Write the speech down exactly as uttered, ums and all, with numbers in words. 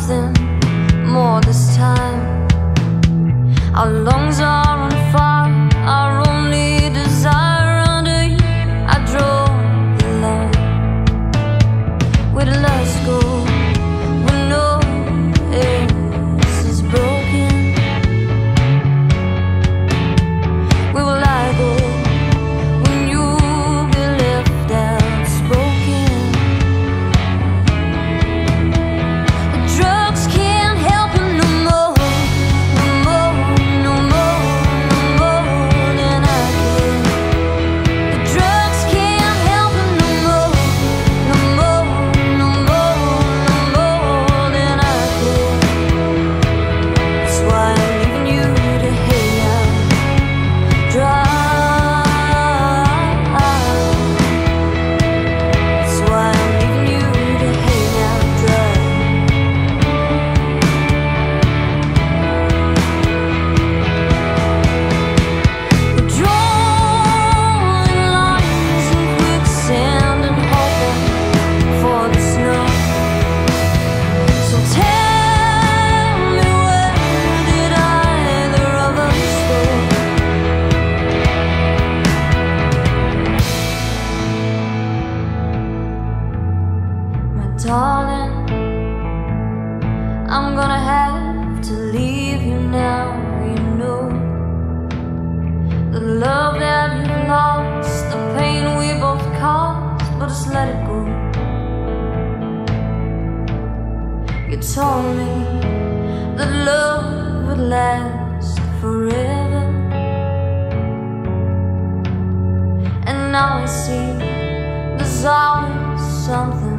nothing more this time. Our lungs are on fire, our only desire under you. I draw the line. Where to let us go when no else is broken? Where will I go when you be left outspoken? The drugs can't help you no more, no more, no more, no more than I can. The drugs can't help you no more, no more, no more, no more than I can. That's why I'm leaving you to hang out dry. That's why I'm leaving you to hang out dry. We're drawing lines in quicksand and hoping for the snow. So tell me, where did either of us go? My darling, I'm gonna have to leave you now. You know the love that you've lost, the pain we both caused, but just let it go. You told me that love would last forever, and now I see there's always something